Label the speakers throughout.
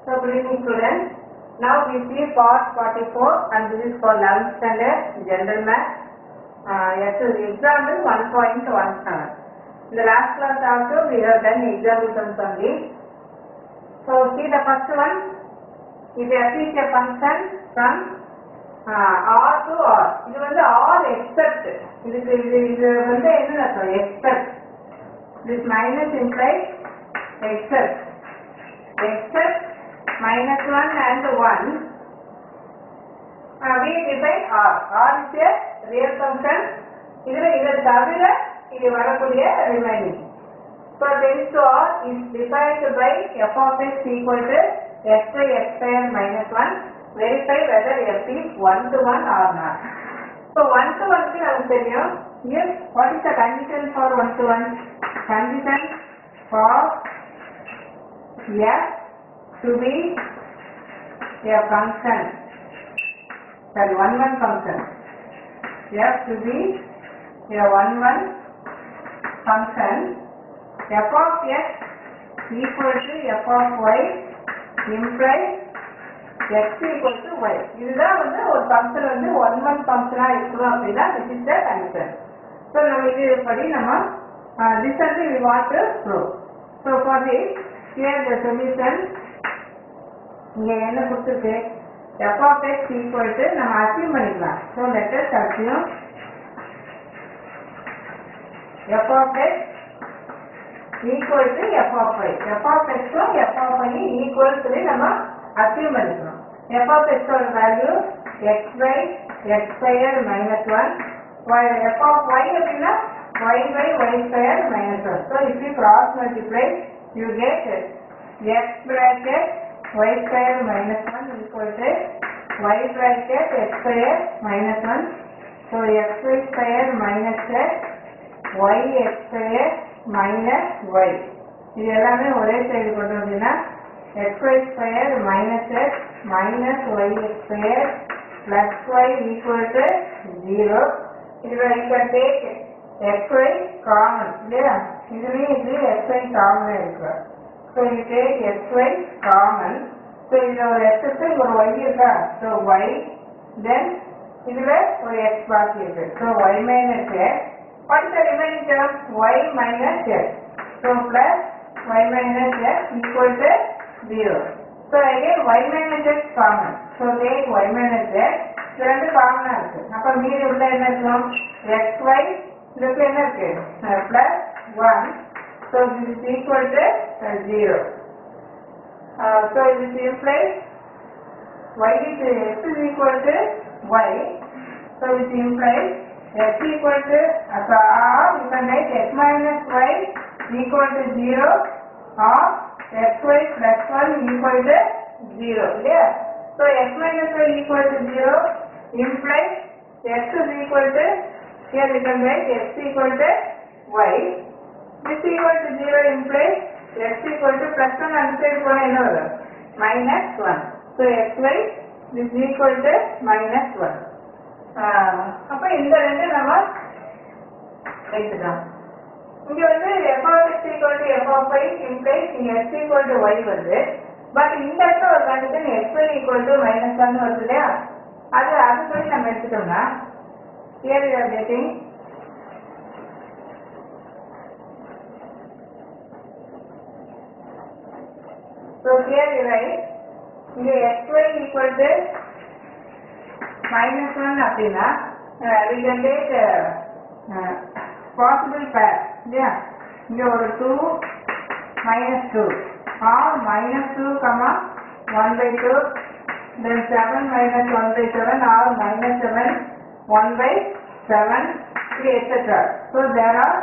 Speaker 1: So, good evening students. Now we see part 44 and this is for 11th standard general math. Example 1.17. In the last class also we have done examples only. So see the first one. If f is a function from r to r. இது வந்து r except. இது வந்து என்ன அர்த்தம்? Except. This minus implies except. Except minus 1 and 1. We define r. R is a real function. இதை தவிர இது வரக்கூடிய remaining. So this to r is defined by f of x equal to x by x square minus 1. Verify whether f is 1 to 1 or not. So 1 to 1 க்கு நமக்கு தெரியும். Yes, what is the condition for 1 to 1? Condition for f to be a function. Sorry, 1 function. F to be a 1 function. F of x equal to f of y implies x equal to y. இதுதான் வந்து ஒரு function வந்து 1 ஃபங்க்ஷனா இருக்கணும் அப்படின்னா this is the condition. So நம்ம இதுபடி நம்ம this only we want to prove. So for this here the solution இங்க என்ன கொடுத்திருக்கு f of x equal to நம்ம assume பண்ணிக்கலாம். So let us assume f of x equal to f of y. f of x ம் f of y equal to நம்ம assume பண்ணிக்கலாம். f of x ஓட value x by x square minus 1. while f of y அப்படின்னா y by y square minus 1. So if you cross multiply you get x bracket y square minus 1 equal to y bracket x square minus 1. So xy square minus x y x square minus y. இது எல்லாமே ஒரே side கொண்டு வந்தீங்கன்னா xy square minus x minus y x square plus y equal to 0. இதுல you can take xy common. இல்லையா? இதுலயும் இது xy common இருக்கு. So you take xy common. So இதுல ஒரு x இருக்கு, ஒரு y இருக்கா? So y, then இதுல ஒரு x பாக்கி இருக்கு. So y minus x. What is the remaining term? Y minus x. So plus y minus x equal to 0. So again y minus x common. So take y minus x. இது ரெண்டு காமனா இருக்கு. அப்ப மீதி உள்ள என்ன இருக்கும்? xy இதுக்கு என்ன இருக்கு? plus 1. So this is equal to 0. So this implies y is x is equal to y. So this implies x equal to or you can write x minus y equal to 0 or xy plus 1 equal to 0. Yeah. So x minus y equal to 0 implies x is equal to, here we can write x equal to y. This equal to 0 implies x equal to plus 1 and side pona enna varum minus 1. So xy this is equal to minus 1. அப்ப இந்த ரெண்டு நம்ம எடுத்துக்கலாம். இங்க வந்து f of x equal to f of y implies இங்க x equal to y வருது. But இந்த இடத்துல ஒரு condition xy equal to minus 1 வருது இல்லையா? அதுபடி நம்ம எடுத்துட்டோம்னா here we are getting so here we write இங்க xy equal to minus 1 அப்படின்னா we can take possible pair இல்லையா? இங்க ஒரு 2 minus 2 or minus 2 comma 1 by 2 then 7 minus 1 by 7 or minus 7 1 by 7 etc. So there are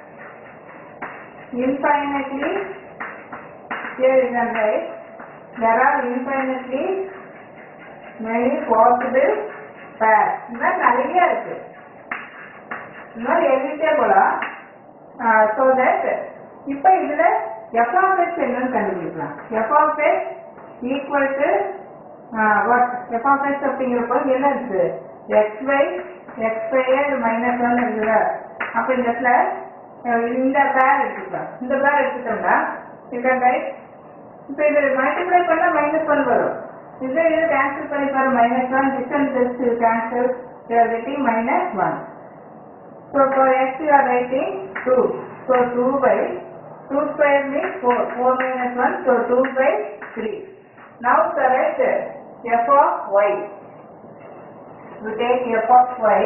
Speaker 1: infinitely here you can write there are infinitely many possible pairs. இன்னும் நிறைய இருக்கு. இன்னும் எழுதிட்டே போலாம். So that இப்ப இதுல f of x என்னன்னு கண்டுபிடிக்கலாம். f of x equal to what? f of x அப்படிங்கிறப்போ என்ன இருக்கு? x by x square minus 1 இருக்குல்ல? அப்ப இந்த இடத்துல இந்த பேர் எடுத்துக்கலாம். இந்த பேர் எடுத்துட்டோம்னா you can write இப்போ இது மல்டிப்ளை பண்ணால் -1 வரும். இது கேன்சல் பண்ணி பாரு -1 distance just cancel you are getting -1. So for x you are writing 2. So 2 by 2 square means 4. 4 minus 1 so 2 by 3. Now select f of y. We take f of y.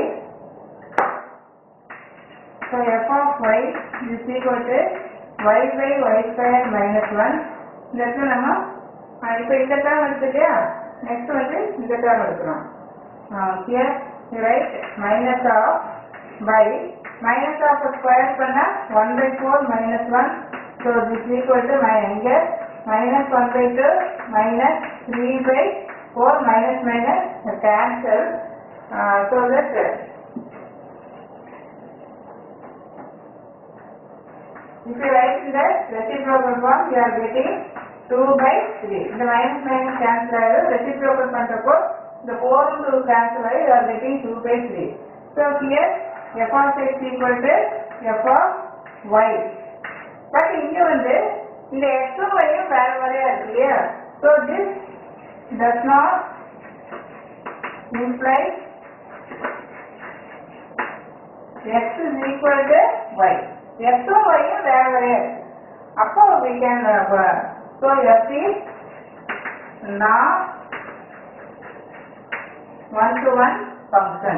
Speaker 1: So f of y is equal to y by y square minus 1. That's the number. இப்போ இந்த term இருக்கு இல்லையா, next வந்து இந்த term எடுக்கிறோம். Here you write minus of by minus of square பண்ணா 1 by 4 minus 1. So this is equal to இங்கே minus 1 by 2 minus 3 by 4 minus minus cancel. So that if you write in the reciprocal form you are getting 2 by 3. The minus minus cancel ஆயிடும். Reciprocal பண்றப்போ the 4 to cancel ஆகி you are getting 2 by 3. So here f of x equal to f of y. But இங்க வந்து இந்த x உம் y உம் வேற வேறையா இருக்கு இல்லையா? So this does not imply x is equal to y. x um y உம் வேற வேறையா இருக்கு. அப்போ we can so f is not one-to-one function.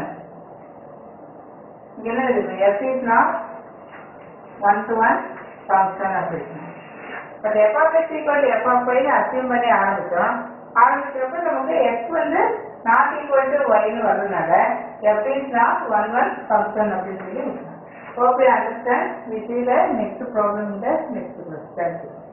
Speaker 1: f is not one-to-one function அப்படின்னு. But f of x equal to f of y assume பண்ணி ஆரம்பிக்கிறப்ப நமக்கு x வந்து not equal to y ன்னு வரதுனால f is not one-one function அப்படின்னு சொல்லி. Hope you understand. We see the next problem in the next class. Thank you.